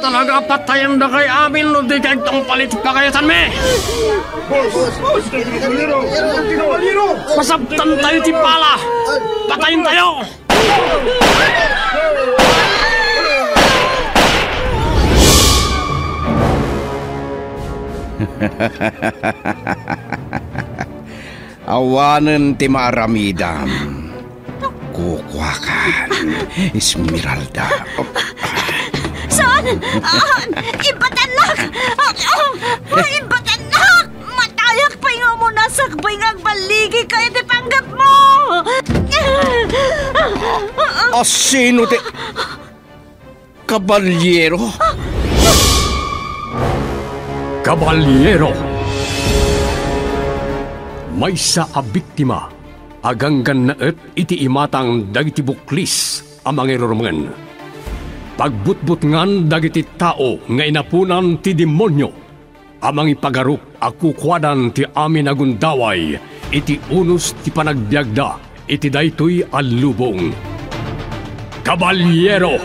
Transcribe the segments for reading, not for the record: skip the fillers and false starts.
talaga patayan na kay amin no di kay itong palit pakayasan me. Masabtan tayo ti pala. Patayin tayo. Awanan ti maramidam. Kukwakan, Esmeralda. Saan? Ibatanak! Ibatanak! Matayak pa nga mo nasakbay nga baligi kayo di panggap mo! Sino ti... Kabalyero? Kabalyero! May sa abiktima, aganggan na iti imatang dagiti buklis amang irurungan. Pagbutbutngan dagiti tao nga inapunan ti demonyo, amang ipagarup akukwadan ti amin agundaway, iti unos ti panagbiagda, iti daytoy alubong. Kabalyero!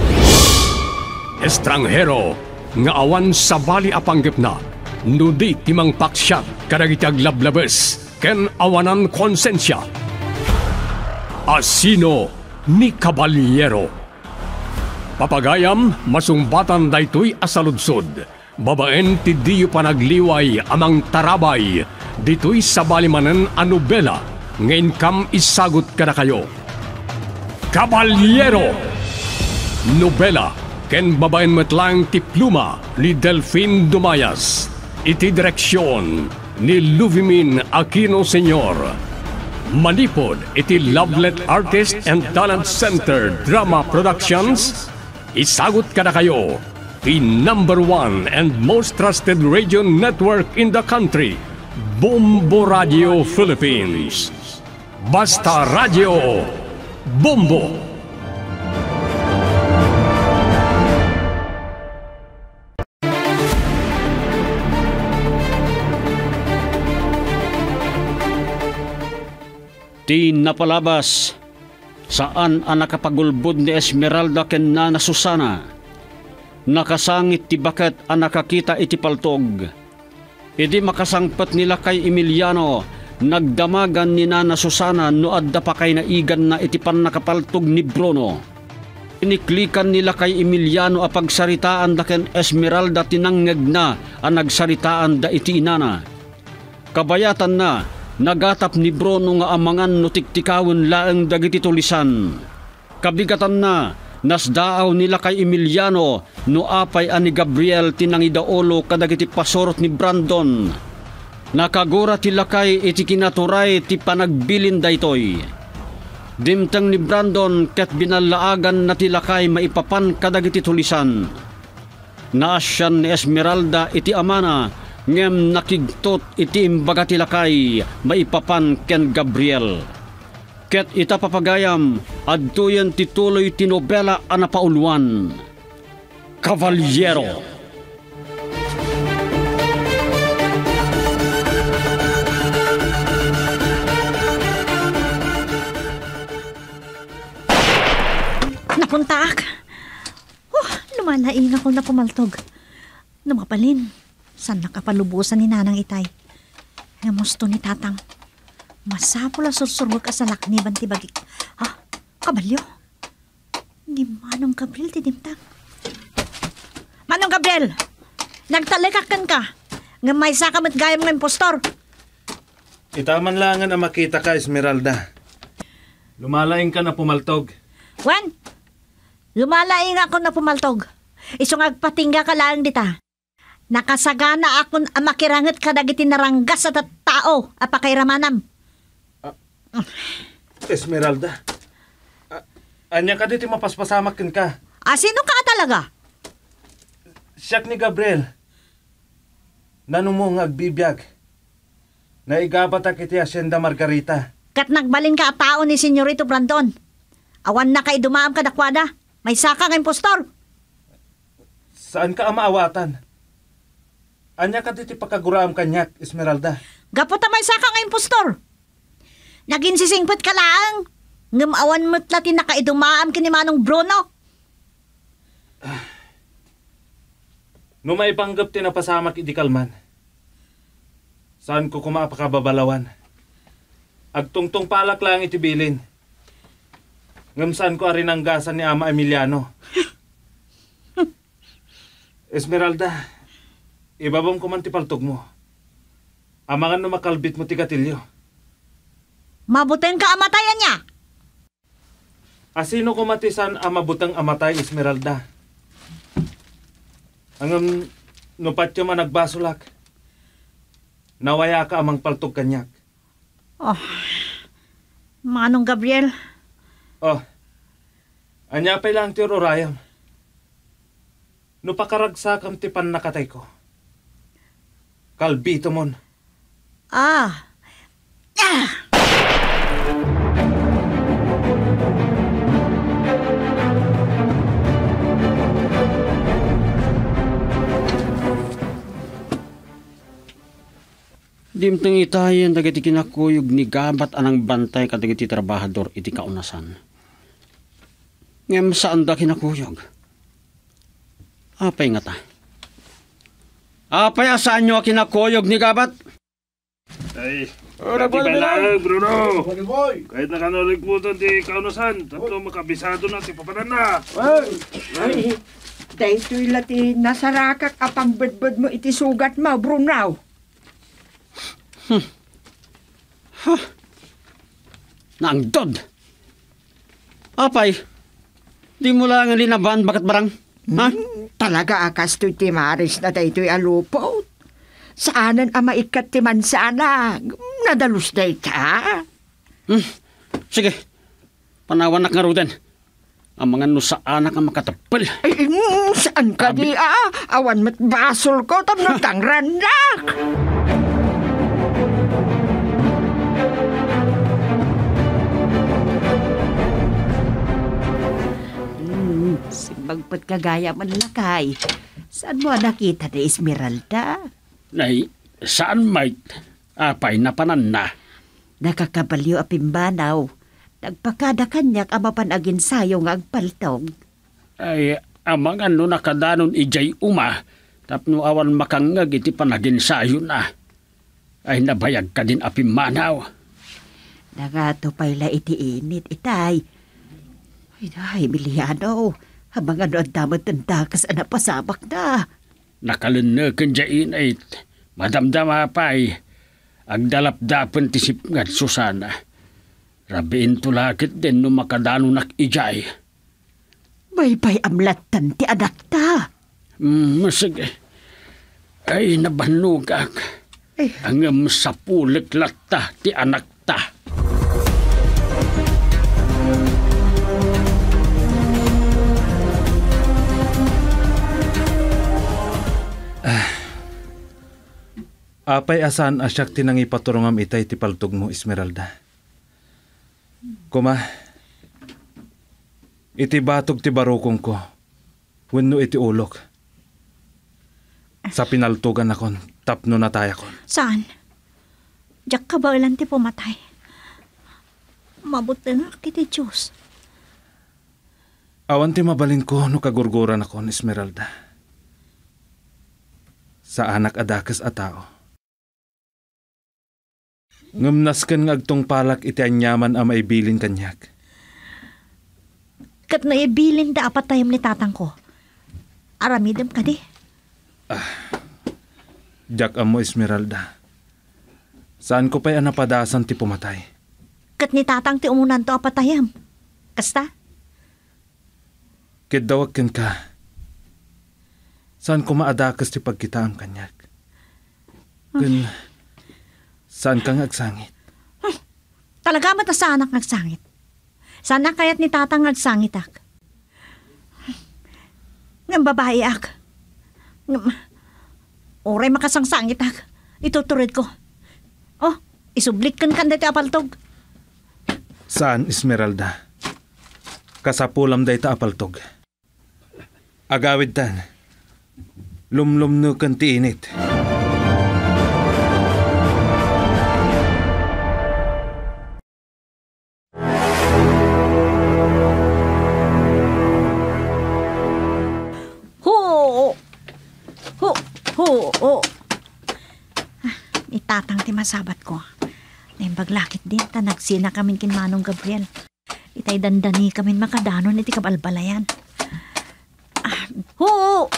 Estranghero, nga awan sa bali apanggip na, nudi timang paksyat kadagiti aglablabes, ken awanan konsensya. Asino ni Kabalyero. Papagayam, masumbatan daytoy asaludsod. Babaen ti diyo panagliway amang tarabay. Dito'y sa balimanan a nobela. Ngayon kam isagot ka na kayo. Kabalyero! Nobela, ken babaen metlang ti pluma ni Delphine Dumayas. Iti direksyon ni Luvimin Aquino Sr. Manipod iti Lovelet Artist and Talent Center Drama Productions. Isagot ka na kayo, the #1 and most trusted radio network in the country, Bombo Radio Philippines. Basta Radio Bombo! Di napalabas saan ang nakapagulbod ni Esmeralda ken Nana Susana. Nakasangit ti baket ang nakakita iti paltog. Idi makasangpet nila kay Emiliano, nagdamagan ni Nana Susana no adda pa kay naigan na iti pan nakapaltog ni Bruno. Iniklikan nila kay Emiliano a pagsaritaan da ken Esmeralda tinangngeg na ang nagsaritaan da iti inana. Kabayatan na, nagatap ni Bruno nga amangan no tiktikawon laeng dagiti tulisan. Kabigatan na, nasdaaw nila kay Emiliano no apay ani Gabriel tinangidaolo kadagiti pasorot ni Brandon. Nakagura ti lakay iti kinaturay ti panagbilin daytoy. Dimtang ni Brandon ket binalaagan na ti lakay maipapan kadagiti tulisan. Naasyan ni Esmeralda iti amana ngem nakigtot iti imbaga ti lakay maipapan ken Gabriel. Ket ita papagayam adtoyen ti tuloy ti nobela a napauluan. Kabalyero. Napuntaak. Lumalaing ako na pumaltog. Namapalin. San nakapalubusan ni Nanang Itay. Ngamusto ni Tatang. Masapula sursurwag ka sa lakniban ti bagik. Kabalyo? Di Manong Gabriel ti dimtang. Manong Gabriel! Nagtalikakan ka. Nga may sakamat gayam ng impostor. Itaman langan ang makita ka, Esmeralda. Lumalaing ka na pumaltog. Juan! Lumalaing ako na pumaltog. Isong agpatingga ka lang dita. Nakasagana akon ang makirangat kadagiti naranggas sa tao apakairamanam. Esmeralda, anya ka dito mapaspasamakin ka. Sino ka talaga? Siyak ni Gabriel. Nano mo nga agbibiyag. Naigabatak iti Hacienda Margarita. Kat nagbalin ka tao ni Senyorito Brandon. Awan na kay dumaam ka dakwada. May saka ng impostor. Saan ka amaawatan? Anya ka diti pakaguraam kanyak, Esmeralda. Gapota may saka ng impostor. Naging sisingpot ka lang. Ngamawan mo't lati nakaidumaam kini Manong Bruno. No maipanggap ti napasamak iti kalman. Saan ko kumapakababalawan? Agtungtong palak lang iti bilin. Ngam saan ko arinanggasan ni Ama Emiliano. Esmeralda, ibabam ko man ti paltog mo. Amangan no makalbit mo ti gatilyo. Mabutin ka amatayan niya! Asino kumatisan amabutang amatay, Esmeralda? Angam no patyo man nagbasulak. Nawaya ka amang paltog kanyak. Oh, Manong Gabriel, Oh, anya pa lang ti Rorayam. No pakaragsak ti pan nakatay ko. Kalbito mon. ah, Dimteng itayan dagiti kinakuyog ni gabat anang bantay kadagiti trabahador iti kaunasan. Ngem saan da kinakuyog? Apay nga ta? Apay asaan nyo kinakuyog ni gabat? Ay, pati lang, Bruno. Kahit nakanolig po ito di kaunasan, tatlo makabisado na, ti papanan na. Ay, dahil lati nasarakak apang bedbed mo iti sugat mo, Bruno. Naangdod! Apay, di mo lang ang linaban bakat barang? Ha? Talaga akas to'y timaris na dayto'y alupot. Saanan ang maikat ti mansana? Nadalus day ka? Sige, panawanak nga ruden. Ang mga nusaanak ang makatapal. Ay, saan ka di Awan mat basol ko, tamnot ang randak. Simbagpat kagaya man lakay. Saan mo nakita ni Esmeralda? Nay, saan mate? Apay na panan na. Nakakabaliw a pimbanaw. Nagpakada kanyak ang mapanagin sayo nga agpaltog. Ay, amang ano nakadanon ijay uma. Tapno awan makangag iti panagin sayo na. Ay nabayag ka din apimanaw. Nagato pala iti init itay. Ay, Emiliano. Habang ano ang damot ng dakas ang napasabak na. Nakalunöken jain ay madamdama pa'y agdalap-dapan tisip nga Susana. Rabiin tulakit din no makadanunak ijay. May amlatan ti anak ta. Sige. Ay nabanugak. Ang sa pulik latta ti anak ta. Apay asan asyak tinang ipaturungam itay ti paltog mo, Esmeralda. Kuma, iti batog ti barukong ko, wenno iti ulok. Sa pinaltugan akon, tapno na tayo kon. saan? Diyak ka ba ilan ti pumatay? Mabuti na kiti Diyos. Awan ti mabalin ko no kagurguran akon, Esmeralda. Sa anak adakas a tao. Ngamnasken nga agtong palak iti anyaman a maibilin kanyak. Kat naibilin da apat tayam ni tatang ko. Aramidem ka di. Diyak amo, Esmeralda. Saan ko pa'y anapadasan ti pumatay? Kat ni tatang ti umunan to apat tayam. Kasta? Kidawag ken ka. Saan ko maadakas ti pagkita ang kanyak? Kun, saan kang agsangit? Talaga matasanak nagsangit. Sana kayat ni tatang nagsangit ak. Ngam babae ak. Oray makasangsangit ak. Ituturid ko. Oh, isublik kan dati apaltog. Saan, Esmeralda? Kasapulam day ta apaltog. Agawid tan. Lumlumno kan ti init. Oo. Itatang ti masabat ko. Naimbag-lakit din, tanagsina kami kin Manong Gabriel. Itay dandani kami makadanon iti kabalbalayan. Ho!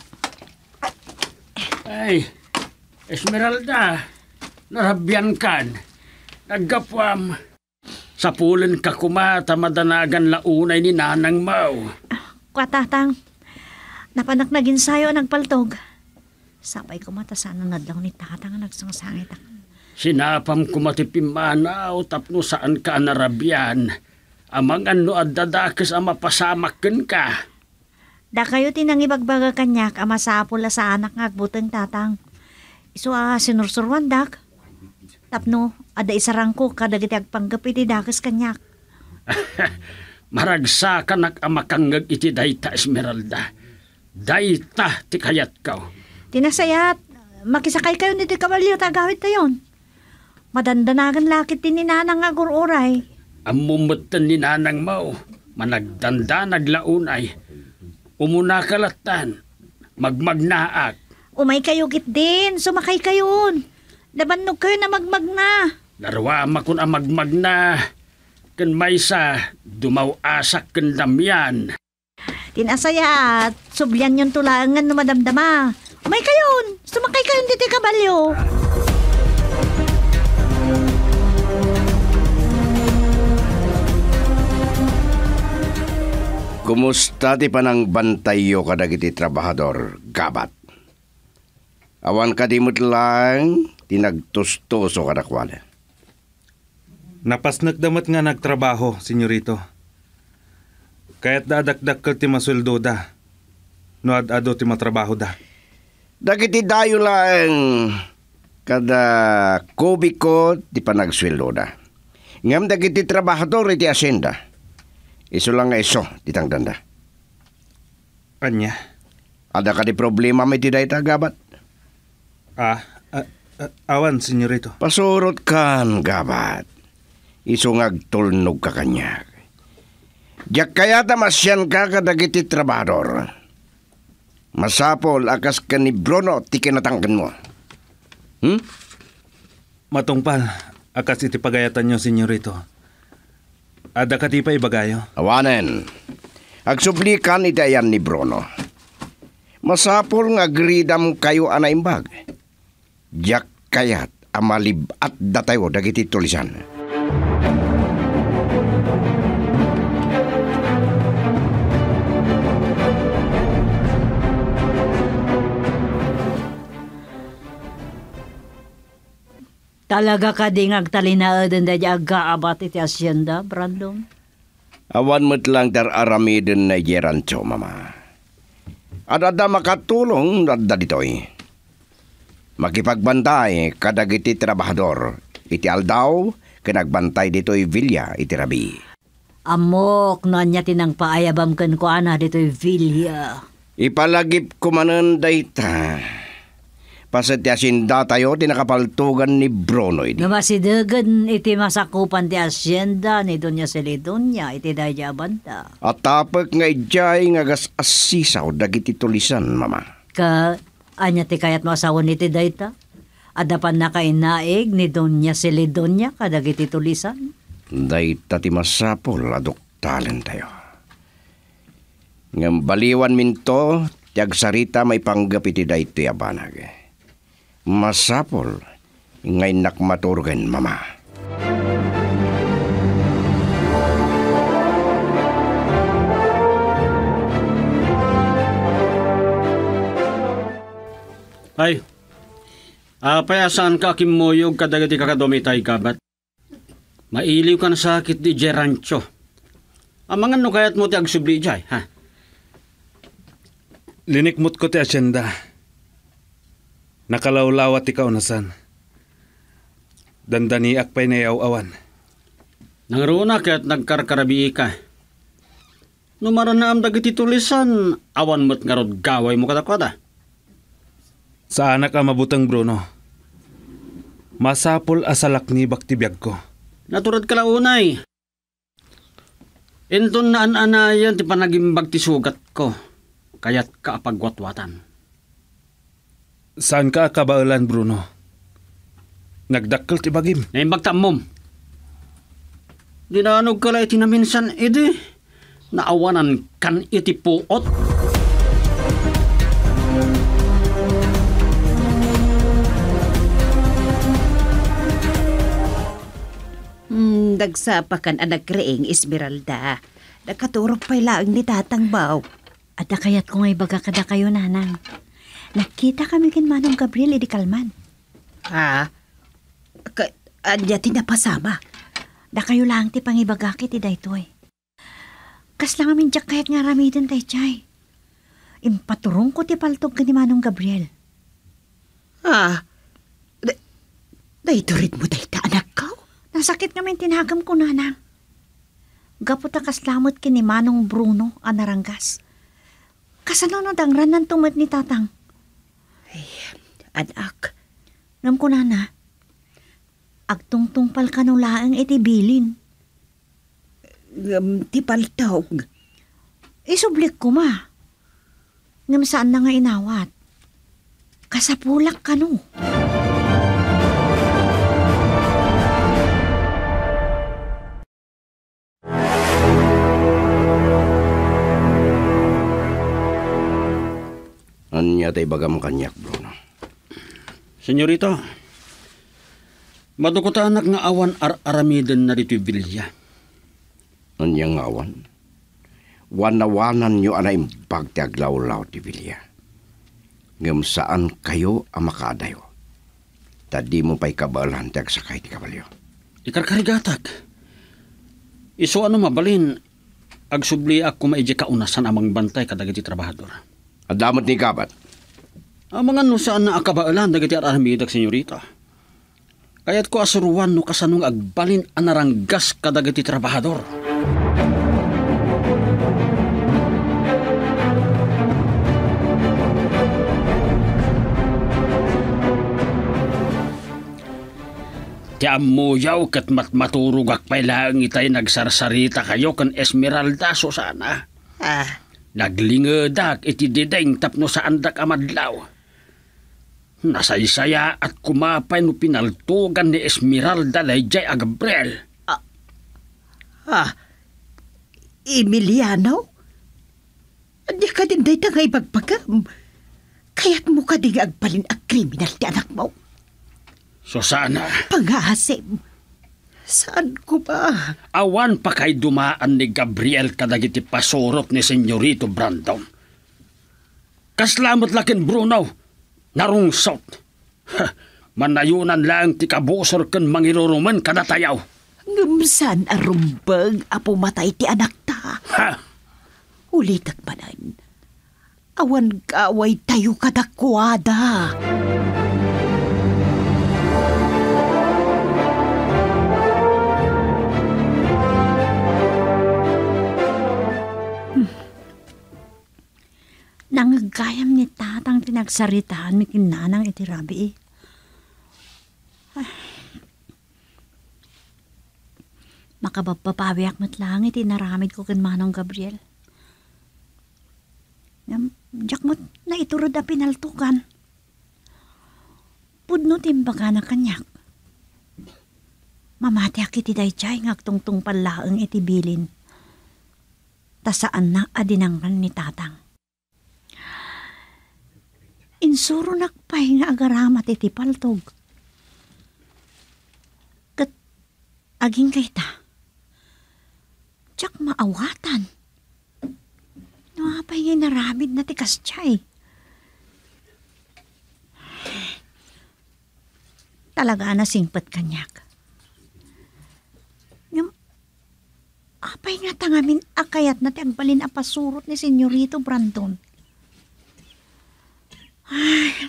Ay, Esmeralda, narabyan kan. Naggapwam. Sa pulen ka kumata madanagan launay ni nanang mau. Kwatatang, napanak naging sayo nagpaltog. Sapay kumata sana nadlaw ni tatang nagsangsangit ako. Sinapam kumatipimanaw tapno saan ka narabyan. Amang ano at dadakis ang mapasamakin ka. Da kayo tinang ibagbaga kanyak ama sapula sa anak nga agbuteng tatang. Iso sinursurwan dak. Tapno, ada isarang ko kadagiti agpanggap iti dakis kanyak. Maragsa ka nakamakangag iti dayta, Esmeralda. Dayta ti kayat ka. Tinasayat, makisakay kayo niti kabalyo tagawit tayon. Madandanagan lakit din ni nanang agururay. Amumutan ni nanang mo, managdanda naglaunay. Umuna kalatan, magmagnaak. Umay kayo git din, sumakay kayon. Labanog kayo na magmagna. Larwama kun ang magmagna. Kan maysa, dumaw-asak kan damyan. Tinasayat, subyan yung tulangan na madamdama. Umay kayon, sumakay kayon dito kabalyo. Kumusta ti panang bantayo kadagiti trabahador, Gabat? Awan kadimot lang, tinagtustoso kadakwala. Napasnak damat nga nagtrabaho, senyorito. Kaya't dadakdakkel ti masweldo da. No ad-ado ti matrabaho da. Dagiti dayo lang kada kubiko ti panagsweldo da. Ngam dagiti trabahador iti asyenda. Iso lang nga iso, titang danda. Anya? Ada ka di problema may tiday Gabat? Awan, senyorito. Pasurot kan, Gabat. Iso ngagtulnog ka kanya. Diyak kaya tamasyan ka kadagiti trabador. Masapol akas ka ni Bruno ti kinatangkan mo. Matungpal, akas iti pagayatan nyo, senyorito. Ada ka ti pa ibagayo? Awanen. Agsublikan iti ayan ni Bruno. Masapol nga gridam kayo anaimbag. Diyak kayat amalib at datayo dagiti tulisan. Talaga ka ding agtalinaadan da aga abat iti asyenda, Brandon? Awan mo't lang aramidin na yerancho, mama. Adada makatulong adda ditoy. Makipagbantay kadagiti trabahador. Iti aldaw, kinagbantay ditoy Villa iti rabi. Amok, nanya tinang paayabam kan ko ana dito'y Villa. Ipalagip ko manan dayta. Pasatyasin da tayo, tinakapaltugan ni Brunoy. Namasidagan iti masakupan ti asyenda ni Doña Celidonia iti daya banta. At tapak nga ijay nga gas asisaw dagiti tulisan, mama. Anya ti kayat masawan iti dayta? Adapan na kainaig ni Doña Celidonia kadagiti tulisan? Dayta ti masapol aduktalen tayo. Ngam baliwan minto, tiag sarita may panggap iti dayto yabanag. Masapol, ngay nakmaturgan, mama. Ay, payasaan ka kimmoyog kadagati kakadomitay Gabat. Mailiw ka na sakit di Gerancho. Amangan no kayat mo ti agsubli jay, ha? Linikmut ko ti asyenda. Nakalawlawat ikaw nasan. Dandaniak pa'y nayaw-awan. Nangruna kaya't nagkarkarabi ka. Numaran na am dagiti tulisan, awan mo't ngarod gaway mo katakwada. Sa anak ang mabutang Bruno. Masapol asalak ni baktibiyag ko. Naturad ka launay. Inton na an-anayan ti panagimbag ti sugat ko. Kaya't kaapagwatwatan. Saan ka kabaulan, Bruno? Nagdakkel ti bagim. Naimbag tamom. Dinanog ka la iti naminsan, edi. Naawanan kan iti puot. Nagsapakan anak reeng Esmeralda. Nakaturok pa'y laang ni Tatang Bao. Ada kayat ko ngay baga kada kayo, nanang. Nakita kami kin Manong Gabriel di Kalman. Ha? Anya tinapasama? Da kayo lang ti pangibagakit ti daytoy. Kas lang amin jak kayat nga ramidin tay chay. Impaturong ko ti paltog ka ni Manong Gabriel. Ha? Daytorit mo dayta anak ka? Nasakit ngamin tinagam ko, nanang. Gaputa kaslamot kin ni Manong Bruno anaranggas. Kasanunod ang ranan tumat ni Tatang. Ay, anak. Ngam ko, nana. Agtungtungpal ka nung laang itibilin. Ti paltog. Isublik ko, ma. Ngam saan na nga inawat. Kasapulak ka no. Anya tay bagam kanyak, Bruno. Senyorito, madukutanak nga awan aramiden na dito Villa. Anya nga awan? Wanawanan nyo ana imbag ti aglaw-law ti Villa. Ngam saan kayo ang makadayo? Tadi mo pa'y kabalan ti agsakay ti kabalyo. Ikarkarigatak. Iso ano mabalin, agsubli ako maiji kaunasan amang bantay kadagiti trabahador. Adamot ni kabat. Ang mga no saan na akabaalan dagiti aramidag, senyorita. Kaya't ko asuruan no kasanong agbalin anaranggas kadagiti trabahador. Ti amuyaw kat matmaturugak pa'y lang itay nagsarsarita kayo kan Esmeralda so sana. Naglingadak iti dideng tapno sa andak amadlaw. Nasaysaya at kumapay no pinaltugan ni Esmeralda layjay a Gabriel. Emiliano? Di ka din day tangay bagpagam. Kaya't mo ka di agbalin ang kriminal ti anak mo. So sana. Pangasim. Saan ko ba? Awan pa kay dumaan ni Gabriel kadagiti pasurot ni Senyorito Brandon. Kaslamat lakin Bruno, narungsot. Manayunan lang ti kabusor ken mangiruruman kadatayaw. Ngumsan arumbag apo matay ti anak ta. Ulitak manan. Awan kaway tayo kadakwada. Nangagayam ni Tatang tinagsaritaan mi kinanang iti rabi. Makababawiak mat lang iti naramid ko ken Manong Gabriel. Diyak mo't na iturod a pinaltukan. Pudno timbaga na kanyak. Mamatiak iti dayjay ngagtungtung palaang iti bilin. Tasaan na adinangkan ni Tatang. Insuro nakpay nga agaramat iti paltog. Kat aging kayta. Tsak maawatan. Nuapay nga naramid na ti kasyay. Talaga na singpat kanyak. Ngam, apay nga tangamin akayat na ti agbalin apasurot ni Senyorito Brandon. Ay,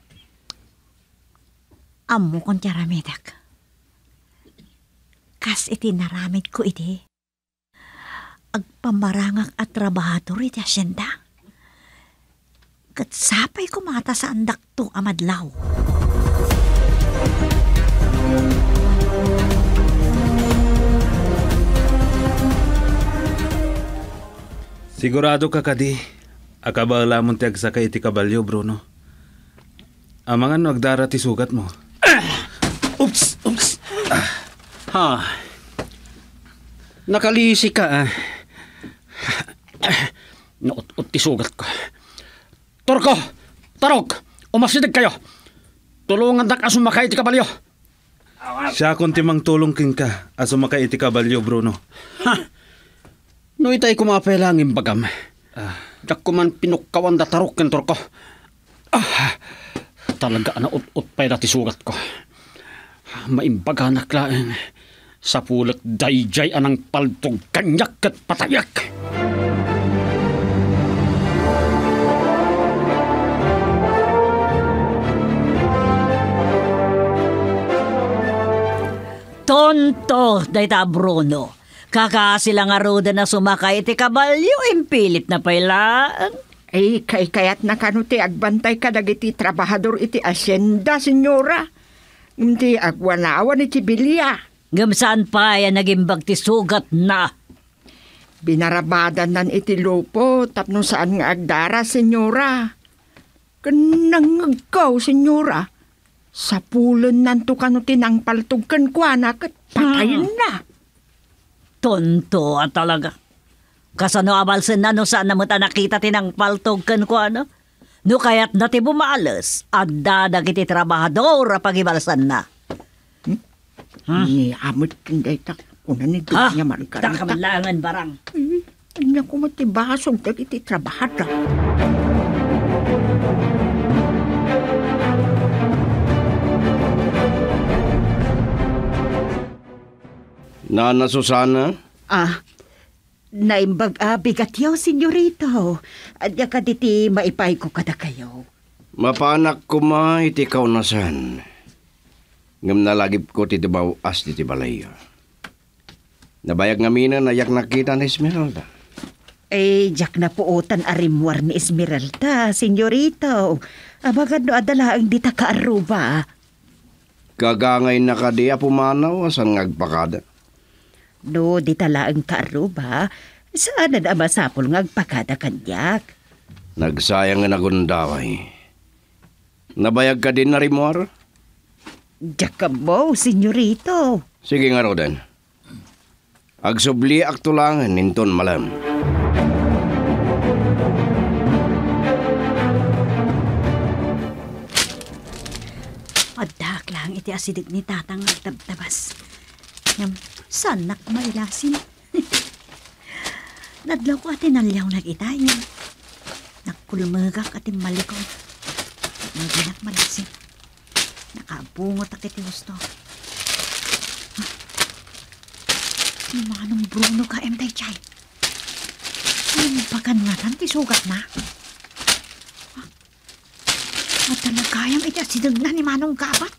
amo kong tiaramidak. Kas iti naramid ko iti. Agpamarangak at trabahador iti asyenda. Kat sapay ko mata sa andak to amadlaw. Sigurado ka kadi. Akabala mong tiagsakay iti kabalyo, Bruno. Amangan nagdara ti sugat mo. Oops! Ha? Nakalisi ka, Naut-ut ti sugat ko. Turko! Tarok! Umasidig kayo! Tulungan dak asumakay ti kabalyo! Siya kung timang tulong king ka, asumakay iti kabalyo, Bruno. Ha? No itay kumapelangin bagam. Dak ko man pinukkawan da tarok ken Turko. Talaga na ut-ut pa'y dati sugat ko. Maimbaga naklaeng sa pulat dayjay anang paltog kanyak at patayak. Tonto, dayta Bruno. Kakasila nga roda na sumakay iti kabalyo, impilit na pailaan. Ay, kayat na kanuti agbantay ka dagiti trabahador iti asyenda, senyora. Hindi agwanawan iti bilya. Gamsaan pa yan nagimbag ti sugat na. Binarabadan nan iti lupo, tapno saan nga agdara, senyora. Kanangagaw, senyora. Sa pulon nanto kanuti nang paltugkan ko anak at patayin na. Tonto at talaga. Kasano abalsen na no saan naman nakita tinang paltugkan ko ano? No kaya't dati bumalas, agdadag iti trabahador pagibalsan na. Ni amot kinday tak. Una ni doon niya marikaran. Takamanlangan barang. Ano ko matibasog dag iti trabahador. Nana Susana? Naimbag bigat yaw, senyorito. At yaka diti maipay ko kada kayo. Mapanak ko ma iti kaunasan. Ngam nalagip ko ti dibaw as ti balay. Nabayag nga mina na yak nakita ni Esmeralda. Jak na puutan arimwar ni Esmeralda, senyorito. Abagad no adala ang dita kaaruba. Kagangay na ka di apumanaw asan ngagpakada. No, di tala ang kaaruba, saan na masapol ngagpakada kanyak? Nagsayang nga nagundaway. Nabayag ka din na rimor? Diyak mo, senyorito. Sige nga Rodan. Agsubli aktulangan ninton malam. Adak lang iti asidik ni tatang agtabtabas. Sanak mailasin. Nadlaw ko atin nalyaw nag-itay. Nakulumagak atin malikon. Maginak malasin. Nakabungot akit gusto. Yung mga nung Bruno ka emday chay. Ano pagkanwatan ti sugat na? At talagayang iti asidag na ni Manong Kapat.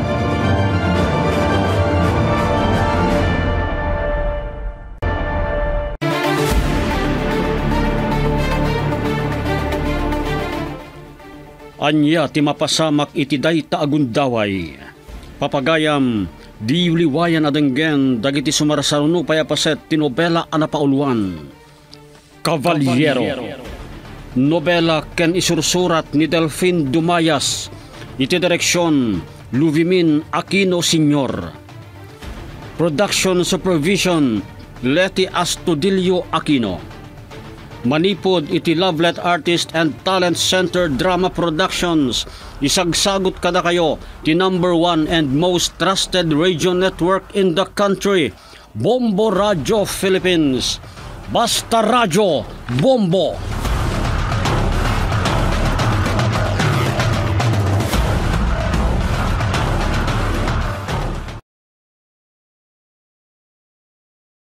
Anya ti mapasamak iti dayta agundaway. Papagayam, di uliwayan adenggen dagiti sumarasaruno payapaset ti nobela anapauluan. Cavaliero. Nobela ken isursurat ni Delfin Dumayas. Iti direksyon Luvimin Aquino Sr. Production Supervision Leti Astudillo Aquino. Manipod iti Lovelet Artist and Talent Center Drama Productions. Isagsagot kada kayo ti #1 and most trusted radio network in the country, Bombo Radio Philippines. Basta Radio Bombo.